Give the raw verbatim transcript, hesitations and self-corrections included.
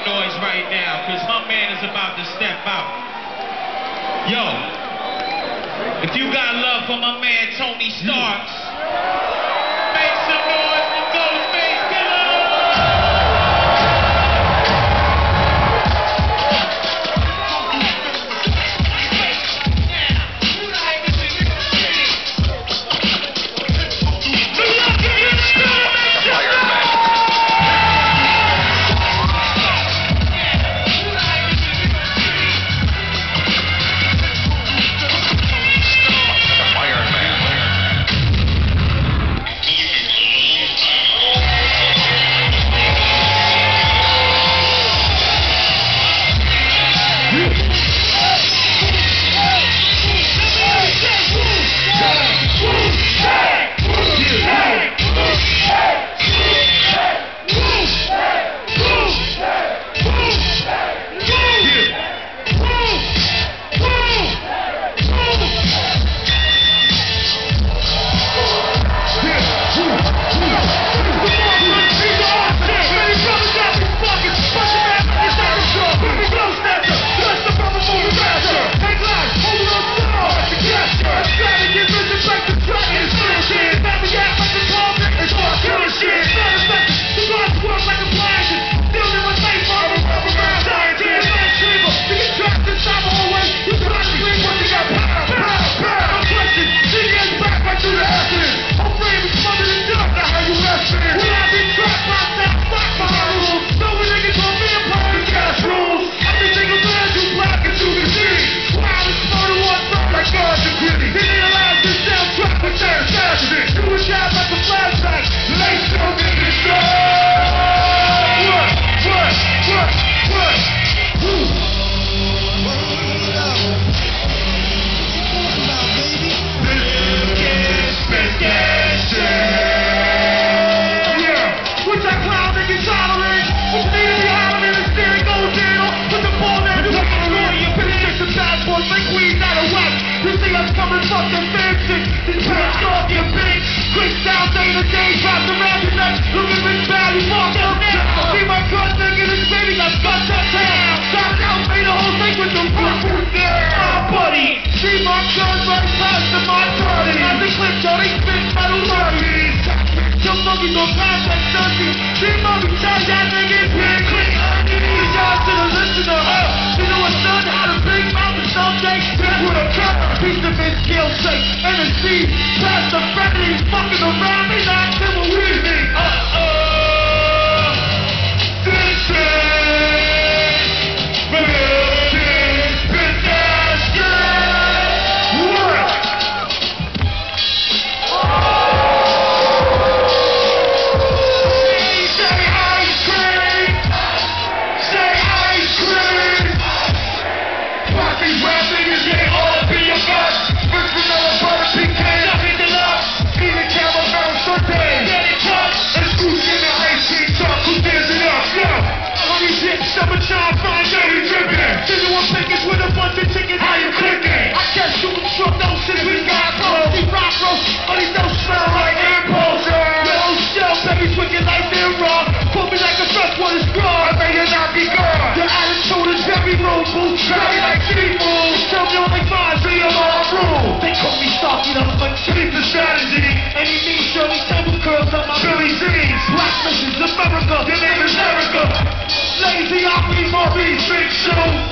noise right now, because my man is about to step out. Yo, if you got love for my man Tony Starks, make some noise for Ghostface Killah! Fucking fancy, this bitch off your bitch. Quick down, day to day, drop the rap your neck. Look at this bad, you fucked up now. See my gun, nigga, this baby got guns up down. Shot out, made the whole thing with the rifle down. Ah, buddy, see my gun right past the my body. As they clip, yo, they spit metal money. Your monkey gon' pass that dirty. See mommy, tell that nigga, big click. These y'all to the listener, huh? You know what's done, how to big mouth and someday. That's what I'm trying. Piece of his skill set, and a C, past the family, fucking around me, not till we with me. Uh-oh, this is building disaster. What? Say ice cream, say ice cream. Fuck these rap niggas, they all be a bust. First vanilla butter pecan, nothing deluxe. Even caramel sundae, get it touched. And scooch in the ice cream truck, who dares it up? Yo, honey dip, summertime, fine, dirty drippin'. This one pickers with a bunch of chickens, how you clickin'? I guess shooting truck, no shit, we got bro. See rock roast, honey don't smell like impulser. Yo, shell, baby, twinkle like they're raw. Put me like a freshwater straw, I may not be gone. Your attitude is very rude, boo, very like seafood. Tell me only five, so you're all rule. They call me stalking, I'm a cheap the strategy. Any mean Shirley Temple curls on my Billy Z's. Black missions, America, your name is Erica. Lazy, I be Maurice, big show.